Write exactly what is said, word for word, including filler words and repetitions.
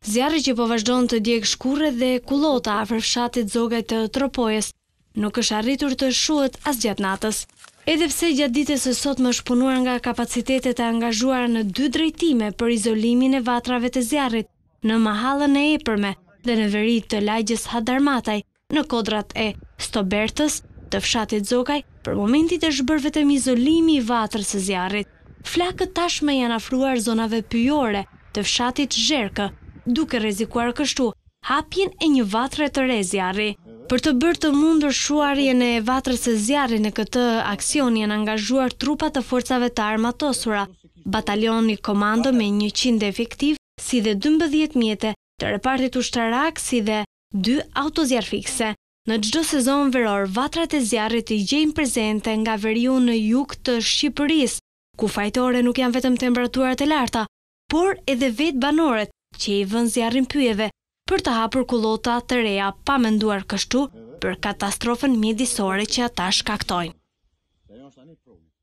Zjarri që po vazhdon të djegë shkurre dhe kullota afër fshatit Zogaj të Tropojës nuk është arritur të shohet as gjatë natës. Edhe pse gjatë ditës së sotme është punuar nga kapacitetet e angazhuara në dy drejtime për izolimin e vatrave të zjarrit, në mahallën e Epërme dhe në veri të lagjes Hadarmataj, në kodrat e Stobertës të fshatit Zogaj, për momentit është bërë vetëm izolimi i vatrës së zjarrit. Flakët tashmë janë afruar zonave pyjore të fshatit Zherkë, duke rrezikuar kështu hapjen e një vatre të re zjarri. Për të bërë të mundur shuarjen e vatrës së zjarrit në këtë aksion janë angazhuar trupa të forcave të armatosura, batalioni komando me njëqind efektiv, si dhe dymbëdhjetë mjete të repartit ushtarak, si dhe dy autozjarr fikse. Në çdo sezon veror, vatrat e zjarrit i gjejnë prezente nga veriu në jug të Shqipërisë, ku fajtore nuk janë vetëm temperaturat e larta, por edhe vetë banorët që i vën zjarrin pyjeve për të hapur kullota të reja, pa menduar kështu për katastrofën mjedisore që ata shkaktojnë.